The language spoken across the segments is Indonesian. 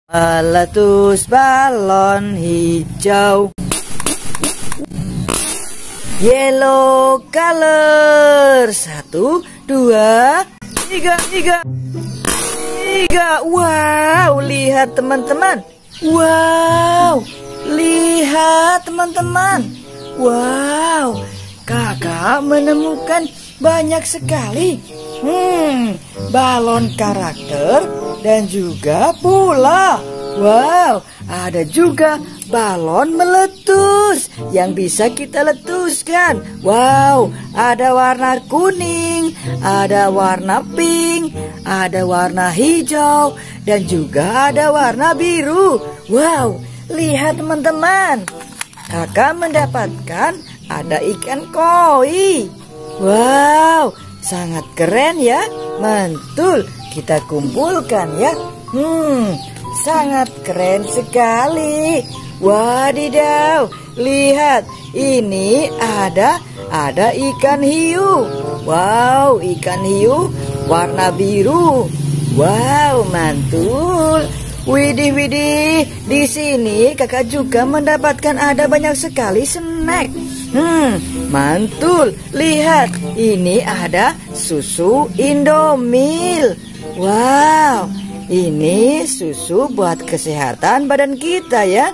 Meletus balon hijau. Yellow color. 1, 2, 3. Wow, lihat teman-teman. Wow, lihat teman-teman. Wow, kakak menemukan banyak sekali balon karakter dan juga bola. Wow, ada juga balon meletus yang bisa kita letuskan. Wow, ada warna kuning, ada warna pink, ada warna hijau, dan juga ada warna biru. Wow, lihat teman-teman. Kakak mendapatkan ada ikan koi. Wow, sangat keren ya. Mantul, kita kumpulkan ya. Sangat keren sekali. Wadidaw, lihat, ini ada ikan hiu. Wow, ikan hiu warna biru. Wow, mantul. Widih, di sini kakak juga mendapatkan ada banyak sekali snack. Mantul, lihat, ini ada susu Indomil. Wow, ini susu buat kesehatan badan kita ya.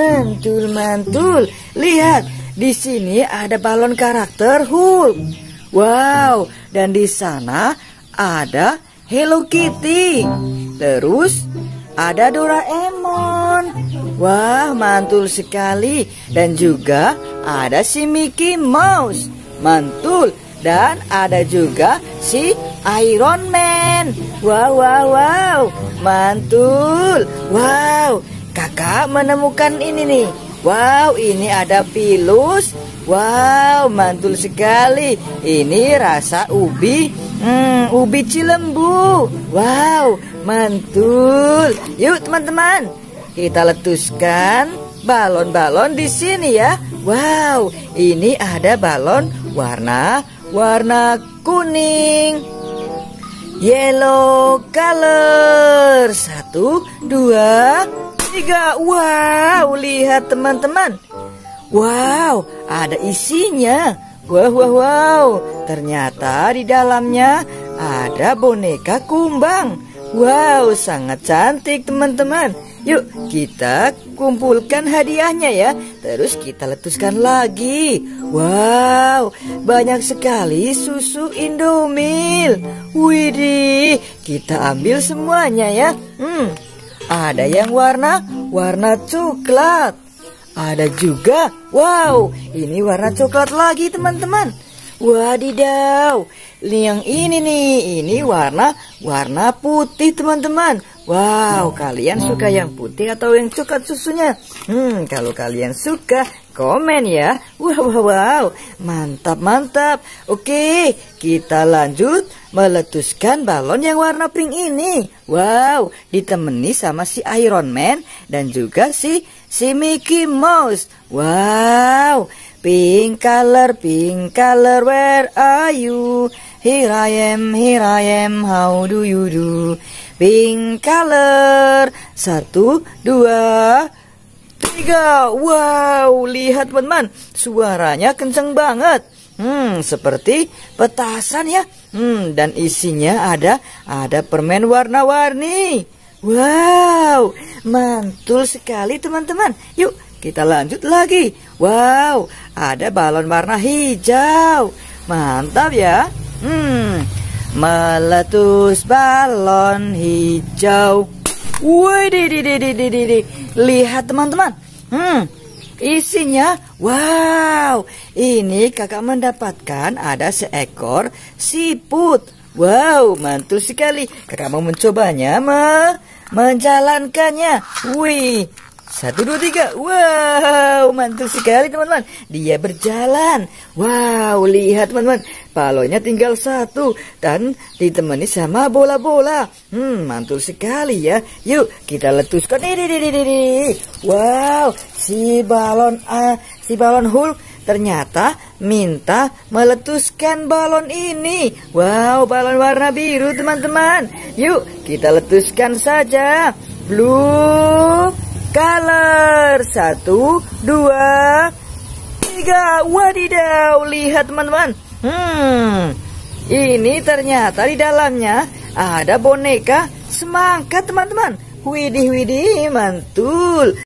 Mantul. Lihat, di sini ada balon karakter Hulk. Wow, dan di sana ada Hello Kitty. Terus ada Doraemon. Wah, mantul sekali. Dan juga ada si Mickey Mouse. Mantul. Dan ada juga si Iron Man. Wow. Mantul. Wow, kakak menemukan ini nih. Wow, ini ada Pilus. Wow, mantul sekali. Ini rasa ubi Cilembu. Wow, mantul. Yuk teman-teman, kita letuskan balon-balon di sini ya. Wow, ini ada balon warna kuning. Yellow color. 1, 2, 3. Wow, lihat teman-teman. Wow, ada isinya. Wow. Ternyata di dalamnya ada boneka kumbang. Wow, sangat cantik teman-teman. Yuk kita kumpulkan hadiahnya ya. Terus kita letuskan lagi. Wow, banyak sekali susu Indomil. Widih, kita ambil semuanya ya. Ada yang warna coklat. Ada juga, wow, ini warna coklat lagi teman-teman. Wadidaw, yang ini nih, ini warna putih teman-teman. Wow, kalian suka yang putih atau yang coklat susunya? Kalau kalian suka, komen ya. Wow, mantap. Oke, kita lanjut meletuskan balon yang warna pink ini. Wow, ditemani sama si Iron Man dan juga si Mickey Mouse. Wow, pink color, where are you? Here I am, how do you do? Pink color. 1, 2, 3. Wow, lihat teman-teman, suaranya kenceng banget. Seperti petasan ya. Dan isinya ada permen warna-warni. Wow, mantul sekali teman-teman. Yuk kita lanjut lagi. Wow, ada balon warna hijau. Mantap ya. Meletus balon hijau. Widih. Lihat teman-teman. Isinya, wow, ini kakak mendapatkan ada seekor siput. Wow, mantul sekali. Kakak mau mencobanya, menjalankannya. Wih, 1, 2, 3. Wow, mantul sekali teman-teman. Dia berjalan. Wow, lihat teman-teman. Balonnya tinggal 1 dan ditemani sama bola-bola. Mantul sekali ya. Yuk kita letuskan. Wow, si balon Hulk ternyata minta meletuskan balon ini. Wow, balon warna biru teman-teman. Yuk kita letuskan saja. Blue color. 1, 2, 3. Wadidaw, lihat teman-teman. Ini ternyata di dalamnya ada boneka semangka teman-teman. Widih, widih, mantul.